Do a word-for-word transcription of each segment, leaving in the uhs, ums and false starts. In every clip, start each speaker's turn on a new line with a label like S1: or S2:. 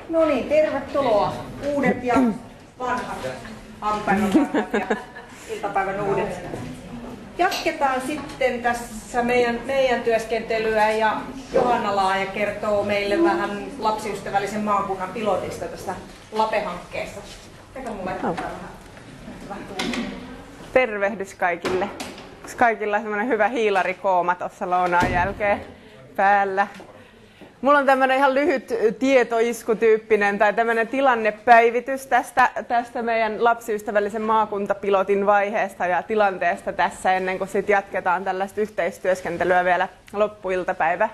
S1: No niin, tervetuloa. Uudet ja vanhat aamupäivän vanhat ja iltapäivän uudet. Jatketaan sitten tässä meidän, meidän työskentelyä ja Johanna Laaja kertoo meille vähän lapsiystävällisen maakunnan pilotista tästä LAPE-hankkeesta. Eikä mulle oh. vähän
S2: Tervehdys kaikille. Onko kaikilla semmoinen hyvä hiilarikooma tuossa lounaan jälkeen päällä? Mulla on tämmöinen ihan lyhyt tietoiskutyyppinen tai tämmöinen tilannepäivitys tästä, tästä meidän lapsiystävällisen maakuntapilotin vaiheesta ja tilanteesta tässä ennen kuin sit jatketaan tällaista yhteistyöskentelyä vielä loppuiltapäivä.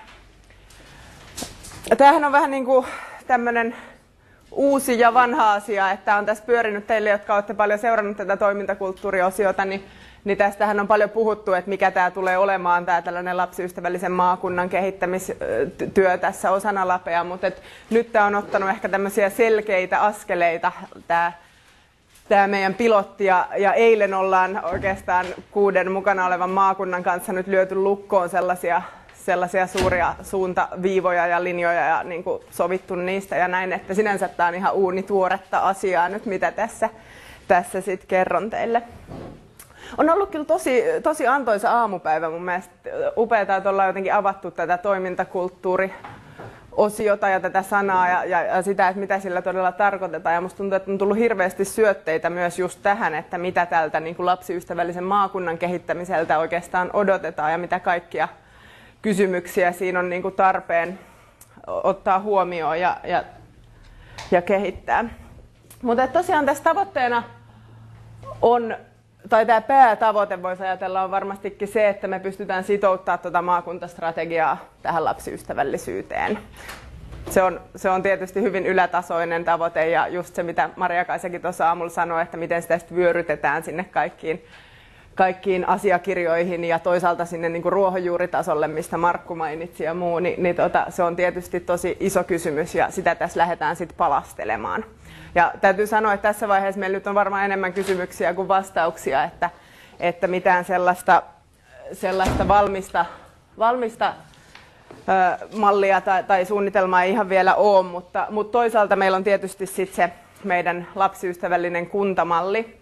S2: Tämähän on vähän niin kuin tämmöinen uusi ja vanha asia, että on tässä pyörinyt teille, jotka olette paljon seurannut tätä toimintakulttuuriosiota, niin Niin tästähän on paljon puhuttu, että mikä tämä tulee olemaan, tämä tällainen lapsiystävällisen maakunnan kehittämistyö tässä osana LAPEa, mutta et nyt tämä on ottanut ehkä tämmöisiä selkeitä askeleita, tämä, tämä meidän pilotti, ja, ja eilen ollaan oikeastaan kuuden mukana olevan maakunnan kanssa nyt lyöty lukkoon sellaisia, sellaisia suuria suuntaviivoja ja linjoja ja niin kuin sovittu niistä ja näin, että sinänsä tämä on ihan uunituoretta asiaa nyt, mitä tässä, tässä sitten kerron teille. On ollut kyllä tosi, tosi antoisa aamupäivä mun mielestä. Upeaa, että ollaan jotenkin avattu tätä toimintakulttuuriosiota ja tätä sanaa ja, ja, ja sitä, että mitä sillä todella tarkoitetaan. Ja musta tuntuu, että on tullut hirveästi syötteitä myös just tähän, että mitä tältä niin kuin lapsiystävällisen maakunnan kehittämiseltä oikeastaan odotetaan ja mitä kaikkia kysymyksiä siinä on niin kuin tarpeen ottaa huomioon ja, ja, ja kehittää. Mutta tosiaan tässä tavoitteena on, tai tämä päätavoite voisi ajatella on varmastikin se, että me pystytään sitouttamaan tuota maakuntastrategiaa tähän lapsiystävällisyyteen. Se on, se on tietysti hyvin ylätasoinen tavoite ja just se, mitä Maria-Kaisakin tuossa aamulla sanoi, että miten sitä sitten vyörytetään sinne kaikkiin, kaikkiin asiakirjoihin ja toisaalta sinne niin kuin ruohonjuuritasolle, mistä Markku mainitsi ja muu, niin, niin tota, se on tietysti tosi iso kysymys ja sitä tässä lähdetään sitten palastelemaan. Ja täytyy sanoa, että tässä vaiheessa meillä nyt on varmaan enemmän kysymyksiä kuin vastauksia, että, että mitään sellaista, sellaista valmista, valmista ö, mallia tai, tai suunnitelmaa ei ihan vielä ole, mutta, mutta toisaalta meillä on tietysti sit se meidän lapsiystävällinen kuntamalli,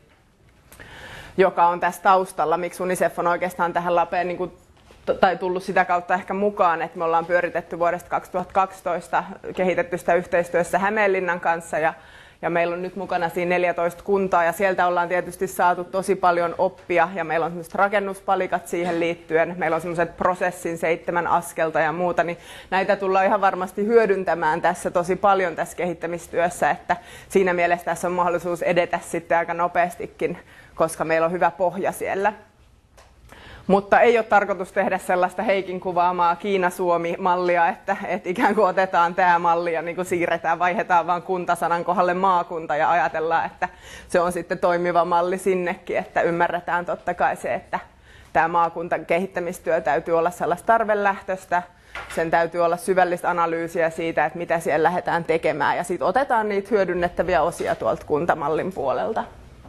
S2: joka on tässä taustalla, miksi UNICEF on oikeastaan tähän LAPEen niin kuin, tai tullut sitä kautta ehkä mukaan, että me ollaan pyöritetty vuodesta kaksituhattakaksitoista kehitetty sitä yhteistyössä Hämeenlinnan kanssa ja Ja meillä on nyt mukana siinä neljätoista kuntaa ja sieltä ollaan tietysti saatu tosi paljon oppia ja meillä on sellaiset rakennuspalikat siihen liittyen. Meillä on sellaiset prosessin seitsemän askelta ja muuta, niin näitä tullaan ihan varmasti hyödyntämään tässä tosi paljon tässä kehittämistyössä, että siinä mielessä tässä on mahdollisuus edetä sitten aika nopeastikin, koska meillä on hyvä pohja siellä. Mutta ei ole tarkoitus tehdä sellaista Heikin kuvaamaa Kiina-Suomi-mallia, että, että ikään kuin otetaan tämä malli ja niin kuin siirretään, vaihdetaan vaan kuntasanan kohdalle maakunta ja ajatellaan, että se on sitten toimiva malli sinnekin, että ymmärretään totta kai se, että tämä maakuntan kehittämistyö täytyy olla sellaista tarvelähtöistä, sen täytyy olla syvällistä analyysiä siitä, että mitä siellä lähdetään tekemään ja sitten otetaan niitä hyödynnettäviä osia tuolta kuntamallin puolelta.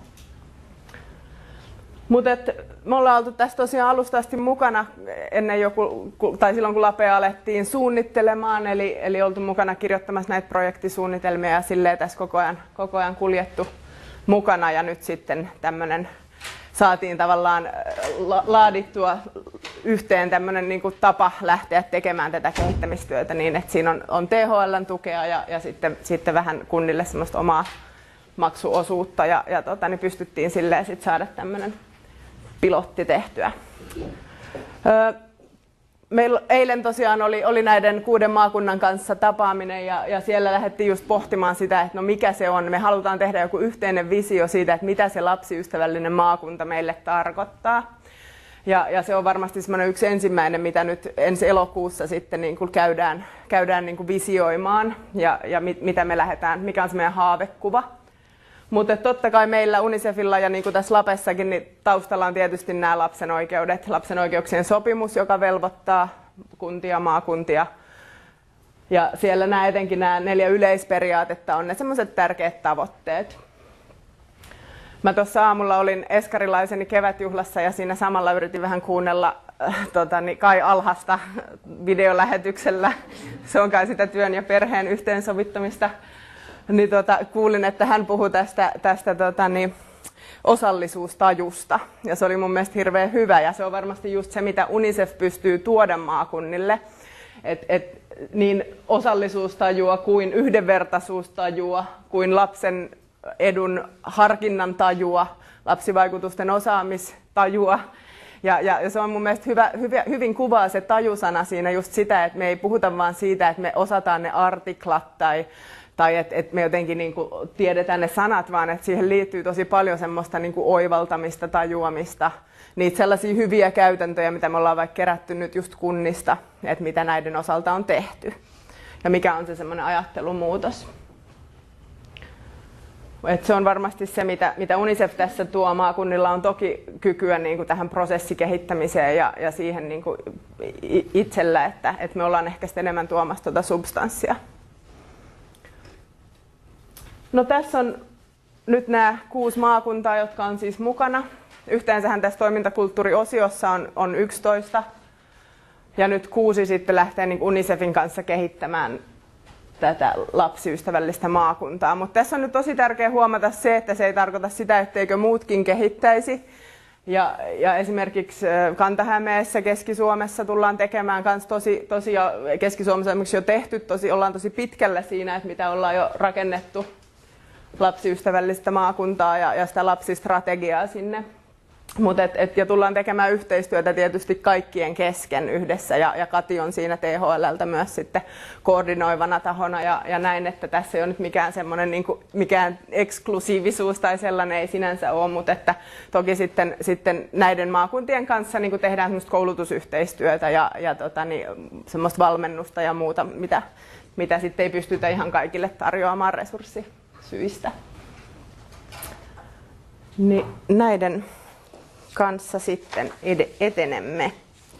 S2: Mutta me ollaan oltu tässä tosiaan alusta asti mukana ennen joku, tai silloin kun LAPEa alettiin suunnittelemaan, eli, eli oltu mukana kirjoittamassa näitä projektisuunnitelmia ja silleen tässä koko ajan, koko ajan kuljettu mukana ja nyt sitten tämmöinen saatiin tavallaan laadittua yhteen tämmöinen niin kuin tapa lähteä tekemään tätä kehittämistyötä niin, että siinä on, on T H L:n tukea ja, ja sitten, sitten vähän kunnille semmoista omaa maksuosuutta ja, ja tota, niin pystyttiin silleen sit saada tämmöinen pilotti tehtyä. Meillä eilen tosiaan oli, oli näiden kuuden maakunnan kanssa tapaaminen ja, ja siellä lähdettiin just pohtimaan sitä, että no mikä se on. Me halutaan tehdä joku yhteinen visio siitä, että mitä se lapsiystävällinen maakunta meille tarkoittaa. Ja, ja se on varmasti semmoinen yksi ensimmäinen, mitä nyt ensi elokuussa sitten niin kuin käydään, käydään niin kuin visioimaan ja, ja mit, mitä me lähdetään, mikä on se meidän haavekuva. Mutta totta kai meillä UNICEFilla ja niin kuin tässä LAPEssakin niin taustalla on tietysti nämä lapsen oikeudet, lapsen oikeuksien sopimus, joka velvoittaa kuntia, maakuntia. Ja siellä nämä etenkin nämä neljä yleisperiaatetta on ne semmoiset tärkeät tavoitteet. Mä tuossa aamulla olin eskarilaiseni kevätjuhlassa ja siinä samalla yritin vähän kuunnella äh, tota, niin Kai Alhasta videolähetyksellä. Se on kai sitä työn ja perheen yhteensovittamista. niin tota, kuulin, että hän puhui tästä, tästä tota, niin, osallisuustajusta. Ja se oli mun mielestä hirveän hyvä. Ja se on varmasti just se, mitä UNICEF pystyy tuoda maakunnille. Et, et, niin osallisuustajua kuin yhdenvertaisuustajua, kuin lapsen edun harkinnan tajua, lapsivaikutusten osaamistajua. Ja, ja, ja se on mun mielestä hyvä, hyvä, hyvin kuvaa se tajusana siinä just sitä, että me ei puhuta vaan siitä, että me osataan ne artiklat tai, tai että et me jotenkin niinku tiedetään ne sanat, vaan että siihen liittyy tosi paljon semmoista niinku oivaltamista, tajuamista, niitä sellaisia hyviä käytäntöjä, mitä me ollaan vaikka kerätty nyt just kunnista, että mitä näiden osalta on tehty ja mikä on se semmoinen ajattelumuutos. Et se on varmasti se, mitä, mitä UNICEF tässä tuo. Maakunnilla on toki kykyä niin kuin tähän prosessikehittämiseen ja, ja siihen niin kuin itsellä, että, että me ollaan ehkä sitten enemmän tuomassa tuota substanssia. No tässä on nyt nämä kuusi maakuntaa, jotka on siis mukana. Yhteensähän tässä toimintakulttuuriosiossa on, on yksitoista ja nyt kuusi sitten lähtee niin kuin UNICEFin kanssa kehittämään tätä lapsiystävällistä maakuntaa. Mutta tässä on nyt tosi tärkeää huomata se, että se ei tarkoita sitä, etteikö muutkin kehittäisi. Ja, ja esimerkiksi Kanta-Hämeessä, Keski-Suomessa tullaan tekemään kans tosi, tosi ja Keski-Suomessa esimerkiksi jo tehty, tosi, ollaan tosi pitkällä siinä, että mitä ollaan jo rakennettu lapsiystävällistä maakuntaa ja, ja sitä lapsistrategiaa sinne. Mut et, et, ja tullaan tekemään yhteistyötä tietysti kaikkien kesken yhdessä ja, ja Kati on siinä T H L:ltä myös sitten koordinoivana tahona ja, ja näin, että tässä ei ole nyt mikään semmoinen niin kuin, mikään eksklusiivisuus tai sellainen ei sinänsä ole, mutta että toki sitten, sitten näiden maakuntien kanssa niin kuin tehdään semmoista koulutusyhteistyötä ja, ja tota, niin, semmoista valmennusta ja muuta, mitä, mitä sitten ei pystytä ihan kaikille tarjoamaan resurssisyistä. Niin, näiden kanssa sitten etenemme.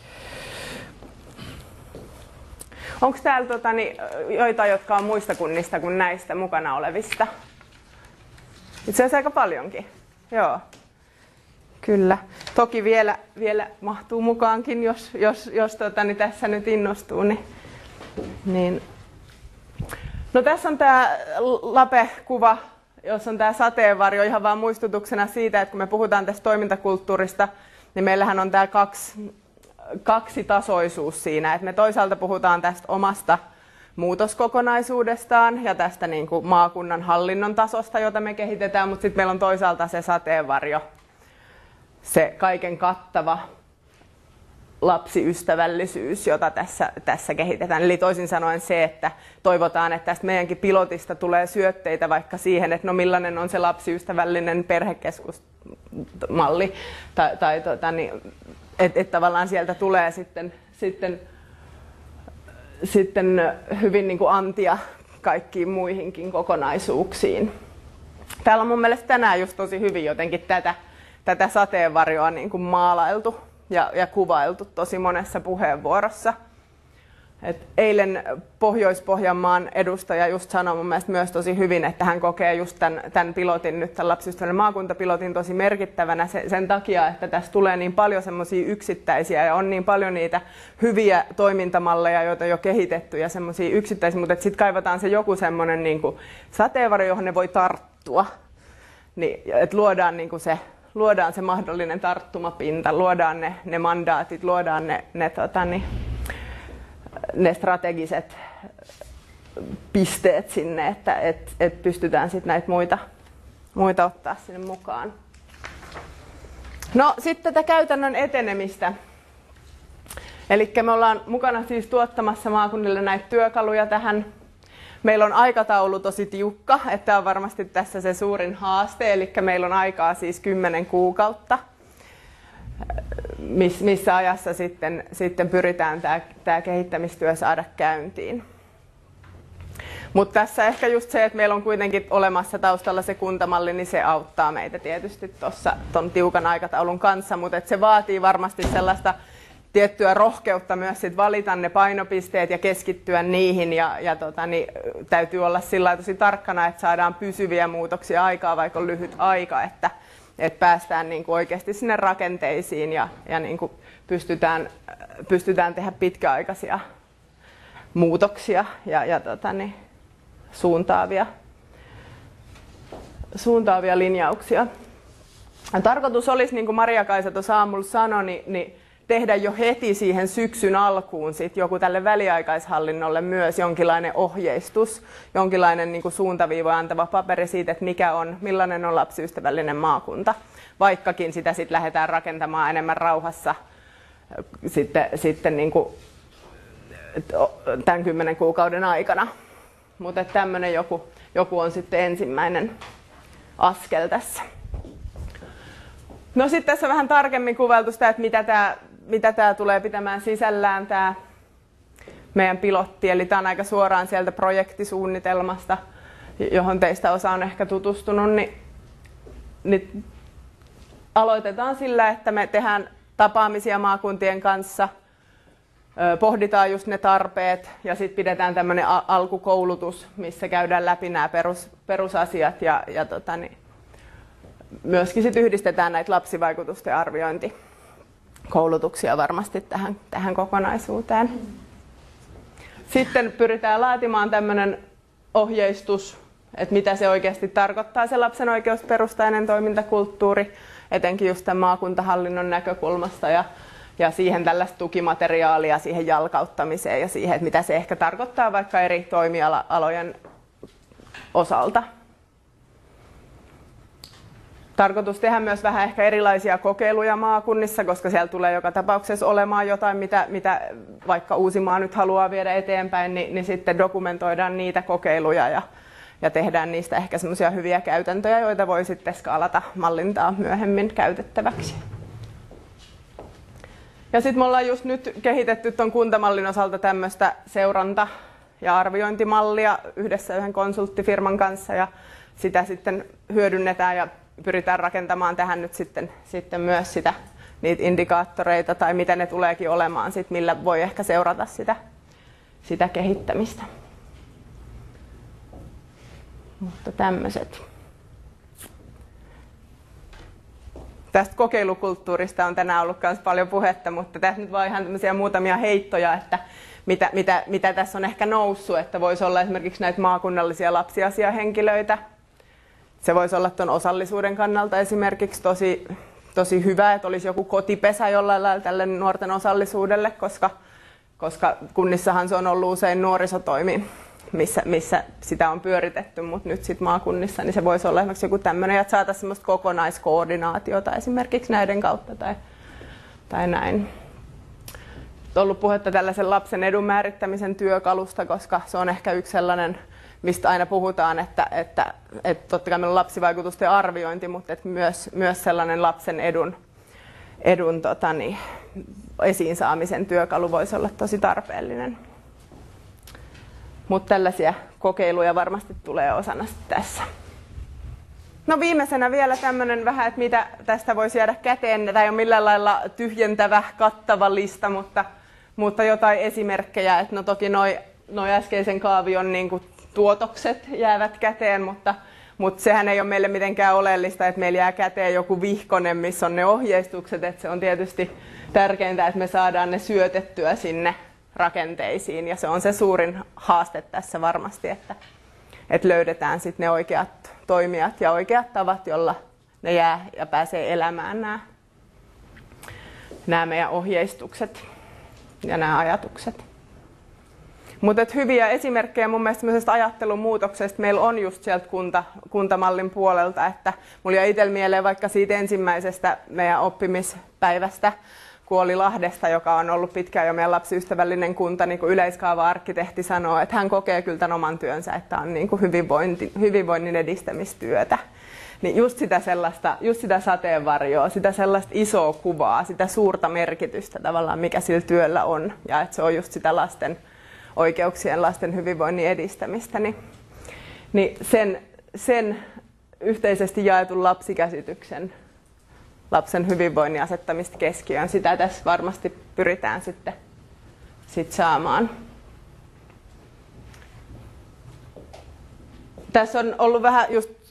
S2: Onko täällä tota, niin, joitain, jotka on muista kunnista kuin näistä mukana olevista? Itse asiassa aika paljonkin. Joo. Kyllä. Toki vielä, vielä mahtuu mukaankin, jos, jos, jos tota, niin tässä nyt innostuu. Niin, niin. No tässä on tämä Lape-kuva, jos on tämä sateenvarjo, ihan vaan muistutuksena siitä, että kun me puhutaan tästä toimintakulttuurista, niin meillähän on tämä kaksi, kaksitasoisuus siinä. Että me toisaalta puhutaan tästä omasta muutoskokonaisuudestaan ja tästä niin kuin maakunnan hallinnon tasosta, jota me kehitetään, mutta sitten meillä on toisaalta se sateenvarjo, se kaiken kattava lapsiystävällisyys, jota tässä, tässä kehitetään. Eli toisin sanoen se, että toivotaan, että tästä meidänkin pilotista tulee syötteitä vaikka siihen, että no millainen on se lapsiystävällinen perhekeskusmalli. Tai, tai tota, niin, että et tavallaan sieltä tulee sitten, sitten, sitten hyvin niin kuin antia kaikkiin muihinkin kokonaisuuksiin. Täällä on mun mielestä tänään just tosi hyvin jotenkin tätä, tätä sateenvarjoa niin kuin maalailtu. Ja, ja kuvailtu tosi monessa puheenvuorossa. Et eilen Pohjois-Pohjanmaan edustaja just sanoi mun mielestä myös tosi hyvin, että hän kokee just tämän, tämän pilotin, nyt tämän lapsiystävällisen maakuntapilotin tosi merkittävänä sen, sen takia, että tässä tulee niin paljon semmoisia yksittäisiä ja on niin paljon niitä hyviä toimintamalleja, joita on jo kehitetty ja semmoisia yksittäisiä, mutta sitten kaivataan se joku semmoinen niin kuin sateenvarjo, johon ne voi tarttua. Niin, että luodaan niin kuin se Luodaan se mahdollinen tarttumapinta, luodaan ne, ne mandaatit, luodaan ne, ne, tota, niin, ne strategiset pisteet sinne, että et, et pystytään sitten näitä muita, muita ottaa sinne mukaan. No sitten tätä käytännön etenemistä. Eli me ollaan mukana siis tuottamassa maakunnille näitä työkaluja tähän. Meillä on aikataulu tosi tiukka, että on varmasti tässä se suurin haaste, eli meillä on aikaa siis kymmenen kuukautta, missä ajassa sitten, sitten pyritään tämä, tämä kehittämistyö saada käyntiin. Mutta tässä ehkä just se, että meillä on kuitenkin olemassa taustalla se kuntamalli, niin se auttaa meitä tietysti tuossa ton tiukan aikataulun kanssa, mutta et se vaatii varmasti sellaista tiettyä rohkeutta myös sit valita ne painopisteet ja keskittyä niihin ja, ja tota, niin, täytyy olla sillä tosi tarkkana, että saadaan pysyviä muutoksia aikaa, vaikka on lyhyt aika, että, että päästään niin kuin oikeasti sinne rakenteisiin ja, ja niin kuin pystytään, pystytään tehdä pitkäaikaisia muutoksia ja, ja tota, niin, suuntaavia suuntaavia linjauksia. Ja tarkoitus olisi, niin kuin Maria-Kaisa tuossa aamulla sanoi, niin, niin tehdä jo heti siihen syksyn alkuun sit joku tälle väliaikaishallinnolle myös jonkinlainen ohjeistus, jonkinlainen niin kuin suuntaviiva antava paperi siitä, että mikä on, millainen on lapsiystävällinen maakunta, vaikkakin sitä sitten lähdetään rakentamaan enemmän rauhassa sitten, sitten niin kuin tämän kymmenen kuukauden aikana. Mutta tämmöinen joku, joku on sitten ensimmäinen askel tässä. No sitten tässä on vähän tarkemmin kuvailtu sitä, että mitä tämä, mitä tämä tulee pitämään sisällään, tämä meidän pilotti. Eli tämä on aika suoraan sieltä projektisuunnitelmasta, johon teistä osa on ehkä tutustunut. Niin, niin aloitetaan sillä, että me tehdään tapaamisia maakuntien kanssa, pohditaan just ne tarpeet ja sitten pidetään tämmöinen alkukoulutus, missä käydään läpi nämä perus, perusasiat ja, ja tota niin, myöskin sit yhdistetään näitä lapsivaikutusten arviointikoulutuksia varmasti tähän, tähän kokonaisuuteen. Sitten pyritään laatimaan tämmöinen ohjeistus, että mitä se oikeasti tarkoittaa se lapsen oikeusperustainen toimintakulttuuri, etenkin just tämän maakuntahallinnon näkökulmasta ja, ja siihen tällaista tukimateriaalia siihen jalkauttamiseen ja siihen, että mitä se ehkä tarkoittaa vaikka eri toimialojen osalta. Tarkoitus tehdä myös vähän ehkä erilaisia kokeiluja maakunnissa, koska siellä tulee joka tapauksessa olemaan jotain, mitä, mitä vaikka Uusimaa nyt haluaa viedä eteenpäin, niin, niin sitten dokumentoidaan niitä kokeiluja ja, ja tehdään niistä ehkä semmoisia hyviä käytäntöjä, joita voi sitten skaalata mallintaa myöhemmin käytettäväksi. Ja sitten me ollaan just nyt kehitetty tuon kuntamallin osalta tämmöistä seuranta- ja arviointimallia yhdessä yhden konsulttifirman kanssa ja sitä sitten hyödynnetään ja pyritään rakentamaan tähän nyt sitten, sitten myös sitä, niitä indikaattoreita tai mitä ne tuleekin olemaan, sit, millä voi ehkä seurata sitä, sitä kehittämistä. Mutta tämmöiset. Tästä kokeilukulttuurista on tänään ollut myös paljon puhetta, mutta tässä nyt vaan ihan tämmöisiä muutamia heittoja, että mitä, mitä, mitä tässä on ehkä noussut, että voisi olla esimerkiksi näitä maakunnallisia lapsiasiahenkilöitä. Se voisi olla tuon osallisuuden kannalta esimerkiksi tosi, tosi hyvä, että olisi joku kotipesä jollain lailla tälle nuorten osallisuudelle, koska, koska kunnissahan se on ollut usein nuorisotoimi, missä, missä sitä on pyöritetty, mutta nyt sitten maakunnissa niin se voisi olla esimerkiksi joku tämmöinen, että saataisiin semmoista kokonaiskoordinaatiota esimerkiksi näiden kautta tai, tai näin. On ollut puhetta tällaisen lapsen edun määrittämisen työkalusta, koska se on ehkä yksi sellainen, mistä aina puhutaan, että, että, että totta kai meillä on lapsivaikutusten arviointi, mutta että myös, myös sellainen lapsen edun, edun tota niin, esiin saamisen työkalu voisi olla tosi tarpeellinen. Mutta tällaisia kokeiluja varmasti tulee osana tässä. No viimeisenä vielä tämmöinen vähän, että mitä tästä voisi jäädä käteen. Tämä ei ole millään lailla tyhjentävä, kattava lista, mutta, mutta jotain esimerkkejä. Että no toki noi, noi äskeisen kaavion niin kuin tuotokset jäävät käteen, mutta, mutta sehän ei ole meille mitenkään oleellista, että meillä jää käteen joku vihkonen, missä on ne ohjeistukset. Että se on tietysti tärkeintä, että me saadaan ne syötettyä sinne rakenteisiin ja se on se suurin haaste tässä varmasti, että, että löydetään sitten ne oikeat toimijat ja oikeat tavat, jolla ne jää ja pääsee elämään nämä, nämä meidän ohjeistukset ja nämä ajatukset. Mutta hyviä esimerkkejä mun mielestä ajattelun muutoksesta meillä on just sieltä kunta, kuntamallin puolelta, että mulla jäi itsellä mieleen vaikka siitä ensimmäisestä meidän oppimispäivästä, Kuolilahdesta, joka on ollut pitkään jo meidän lapsiystävällinen kunta, niin kuin yleiskaava-arkkitehti sanoo, että hän kokee kyllä tämän oman työnsä, että on niin kuin hyvinvointi, hyvinvoinnin edistämistyötä. Niin just sitä, sellaista, just sitä sateenvarjoa, sitä sellaista isoa kuvaa, sitä suurta merkitystä tavallaan, mikä sillä työllä on, ja että se on just sitä lasten oikeuksien, lasten hyvinvoinnin edistämistä, niin, niin sen, sen yhteisesti jaetun lapsikäsityksen, lapsen hyvinvoinnin asettamista keskiöön. Sitä tässä varmasti pyritään sitten sit saamaan. Tässä on ollut vähän just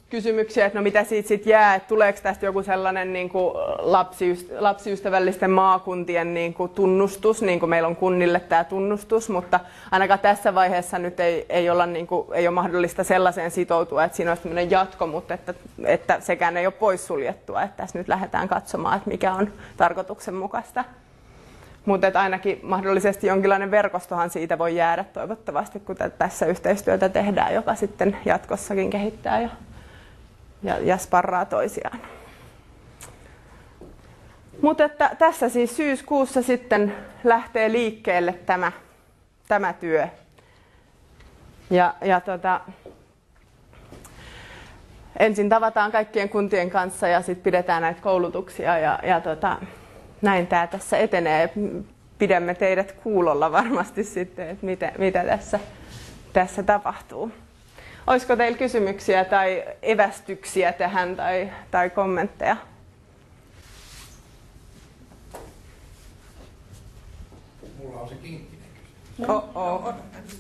S2: kysymyksiä, että no mitä siitä sitten jää, että tuleeko tästä joku sellainen niin kuin lapsiystävällisten maakuntien niin kuin tunnustus, niin kuin meillä on kunnille tämä tunnustus, mutta ainakaan tässä vaiheessa nyt ei, ei, olla, niin kuin, ei ole mahdollista sellaiseen sitoutua, että siinä olisi sellainen jatko, mutta että, että sekään ei ole poissuljettua, että tässä nyt lähdetään katsomaan, että mikä on tarkoituksenmukaista. Mutta ainakin mahdollisesti jonkinlainen verkostohan siitä voi jäädä toivottavasti, kun tässä yhteistyötä tehdään, joka sitten jatkossakin kehittää ja, ja, ja sparraa toisiaan. Mutta että tässä siis syyskuussa sitten lähtee liikkeelle tämä, tämä työ. Ja, ja tota, ensin tavataan kaikkien kuntien kanssa ja sitten pidetään näitä koulutuksia ja, ja tota, näin tämä tässä etenee. Pidämme teidät kuulolla varmasti sitten, että mitä, mitä tässä, tässä tapahtuu. Olisiko teillä kysymyksiä tai evästyksiä tähän tai, tai kommentteja?
S3: Mulla on se kinkkinen kysymys.
S2: Oh, oh.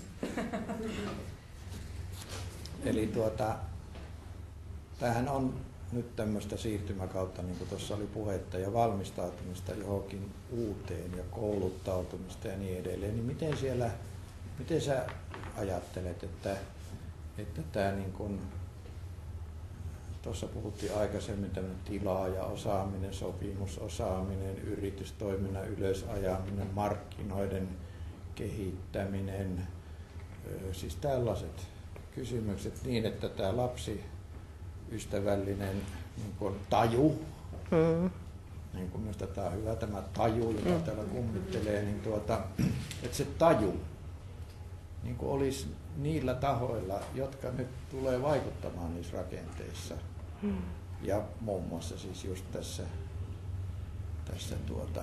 S3: Eli tuota, tämähän on nyt tämmöistä siirtymäkautta, niin kuin tuossa oli puhetta, ja valmistautumista johonkin uuteen ja kouluttautumista ja niin edelleen. Niin miten siellä, miten sä ajattelet, että, että tämä niin kuin, tuossa puhuttiin aikaisemmin tämmöinen tilaaja osaaminen, sopimusosaaminen, yritystoiminnan ylösajaminen, markkinoiden kehittäminen, siis tällaiset kysymykset niin, että tämä lapsi ystävällinen niin kuin taju, mm. niin kuin minusta tämä on hyvä tämä taju, joka mm. täällä kummittelee, niin tuota, että se taju niin kuin olisi niillä tahoilla, jotka nyt tulee vaikuttamaan niissä rakenteissa. Mm. Ja muun muassa siis just tässä, tässä tuota,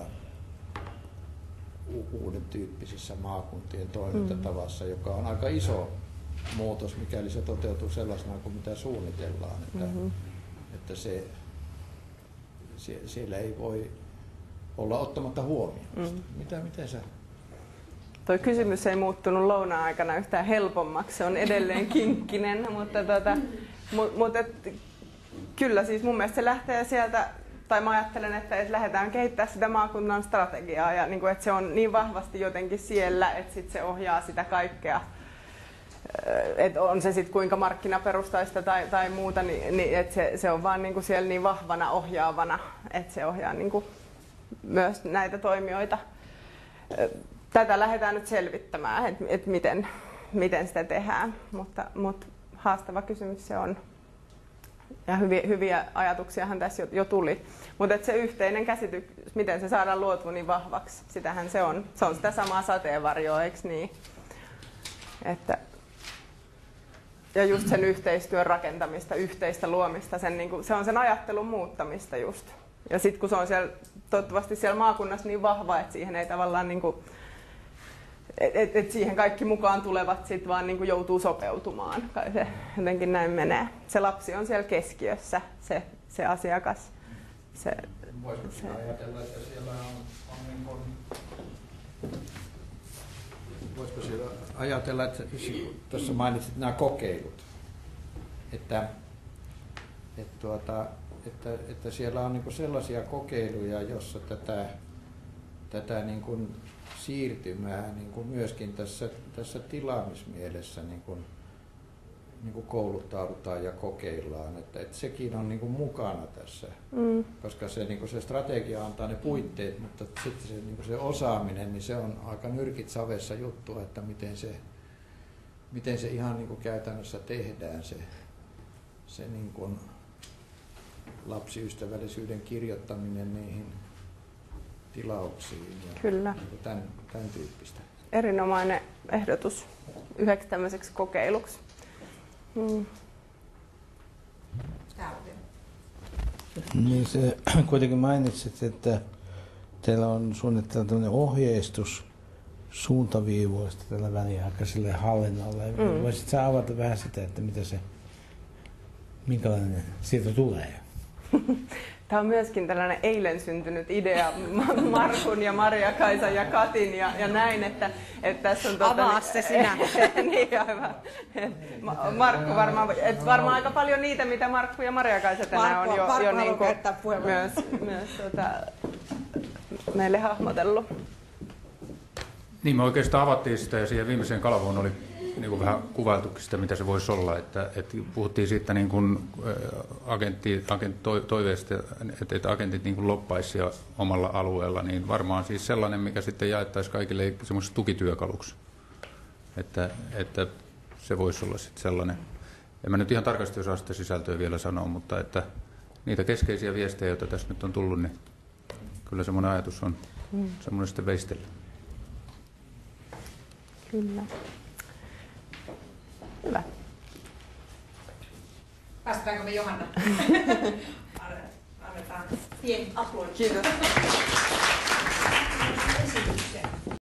S3: uuden tyyppisissä maakuntien toimintatavassa, mm. joka on aika iso muutos, mikäli se toteutuu sellaisena kuin mitä suunnitellaan, että, mm-hmm. että se, se, siellä ei voi olla ottamatta huomioon. Mm. Mitä, miten sä?
S2: Tuo kysymys ei muuttunut lounaan aikana yhtään helpommaksi, se on edelleen kinkkinen, mutta, tota, mu, mutta et, kyllä siis mun mielestä se lähtee sieltä, tai mä ajattelen, että, että lähdetään kehittämään sitä maakunnan strategiaa ja niin kuin, että se on niin vahvasti jotenkin siellä, että sit se ohjaa sitä kaikkea. että on se sitten kuinka markkinaperustaista tai, tai muuta, niin, niin että se, se on vaan niinku siellä niin vahvana ohjaavana, että se ohjaa niinku myös näitä toimijoita. Tätä lähdetään nyt selvittämään, että et miten, miten sitä tehdään, mutta, mutta haastava kysymys se on. Ja hyviä, hyviä ajatuksiahan tässä jo, jo tuli. Mutta se yhteinen käsitys, miten se saadaan luotua niin vahvaksi, sitähän se on. Se on sitä samaa sateenvarjoa, eikö niin? Että, ja just sen yhteistyön rakentamista, yhteistä luomista, sen, niin kuin, se on sen ajattelun muuttamista just. Ja sitten kun se on siellä, toivottavasti siellä maakunnassa niin vahva, että siihen ei tavallaan, niin kuin, et, et siihen kaikki mukaan tulevat sit vaan niin kuin joutuu sopeutumaan. Kai se jotenkin näin menee. Se lapsi on siellä keskiössä, se, se asiakas. Se,
S3: Voisiko se ajatella, että siellä on, on niin kuin, voisiko siellä ajatella, että tuossa mainitsit nämä kokeilut, että, että, tuota, että, että siellä on niin kuin sellaisia kokeiluja, jossa tätä, tätä niin kuin siirtymää niin kuin myöskin tässä, tässä tilaamismielessä niin kuin, niin kuin kouluttaudutaan ja kokeillaan, että, että sekin on niin kuin mukana tässä, mm. koska se, niin kuin se strategia antaa ne puitteet, mutta sitten se, niin kuin se osaaminen, niin se on aika nyrkit savessa juttu, että miten se, miten se ihan niin kuin käytännössä tehdään, se, se niin kuin lapsiystävällisyyden kirjoittaminen niihin tilauksiin ja
S2: Kyllä.
S3: Niin tämän, tämän tyyppistä.
S2: Erinomainen ehdotus yhdeksi tämmöiseksi kokeiluksi. Hmm.
S4: Niin se, kuitenkin mainitsit, että teillä on suunniteltu ohjeistus suuntaviivoista tällä väliaikaiselle hallinnolle. Mm. Voisitko avata vähän sitä, että mitä se, minkälainen siitä tulee?
S2: Tämä on myöskin tällainen eilen syntynyt idea Markun ja Maria-Kaisan ja Katin ja, ja näin, että, että tässä on... Tuota,
S1: avaa se sinä.
S2: Niin, aivan. Markku varmaan, et varmaan aika paljon niitä, mitä Markku ja Maria-Kaisa tänään on jo,
S1: Markku
S2: jo niin kuin
S1: myös,
S2: myös tuota, meille hahmotellut.
S5: Niin, me oikeastaan avattiin sitä ja siihen viimeiseen kalvoon oli niin kuin vähän kuvailtukin sitä, mitä se voisi olla. Että, että puhuttiin siitä niin kuin agentti, agent, toiveesta, että, että agentit niin kuin loppaisi omalla alueella, niin varmaan siis sellainen, mikä sitten jaettaisiin kaikille semmoisessa tukityökaluksi. Että, että se voisi olla sitten sellainen. En mä nyt ihan tarkasti osaa sitä sisältöä vielä sanoa, mutta että niitä keskeisiä viestejä, joita tässä nyt on tullut, niin kyllä semmoinen ajatus on mm. semmoinen sitten veistellä.
S2: Kyllä. Hyvä.
S1: Päästäänkö me Johanna? Annetaan pieni aplodis.
S2: Kiitos.